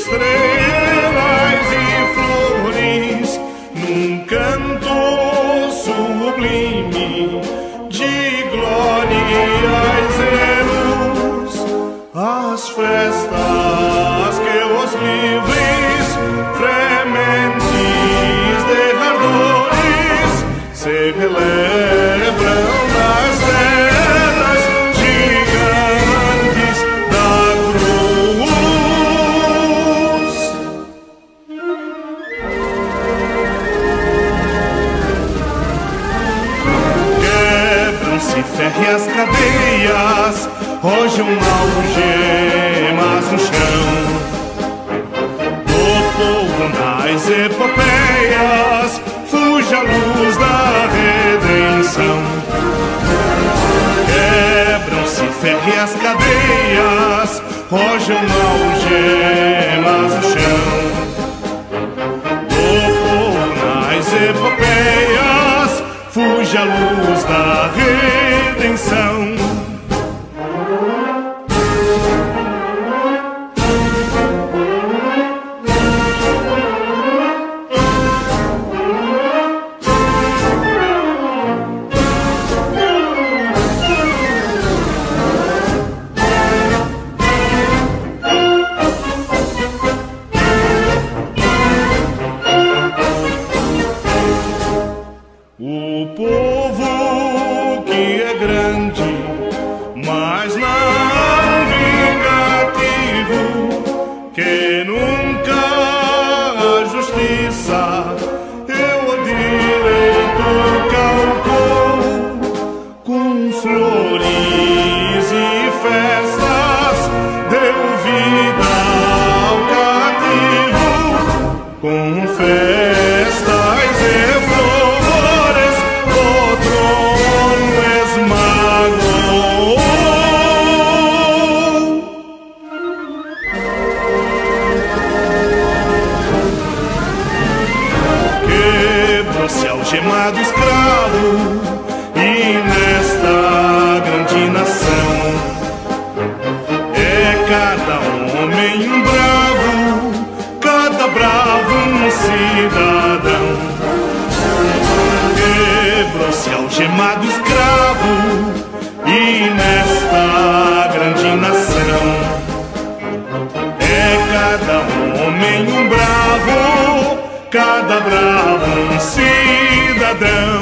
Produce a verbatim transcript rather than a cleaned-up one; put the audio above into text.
estrelas e flores, num canto sublime de glórias e luz. As festas que os livres, frementes de ardores, se relembram nas terras gigantes da cruz. Quebram-se férreas cadeias, rojam algemas no chão. Do povo nas epopeias fuge a luz da redenção. Quebram-se férreas cadeias, rojam algemas no chão. Do povo nas epopeias fuge a luz da redenção. O povo que é grande, mas não vingativo, que nunca a justiça e o direito calcou, com flores e festas deu vida ao cativo, com festas e flores o trono esmagou. Quebrou-se algemado escravo, e nesta grande nação é cada homem um bravo, cada bravo um cidadão. Quebrou-se algemado escravo, e nesta grande nação é cada homem um bravo, cada bravo um cidadão.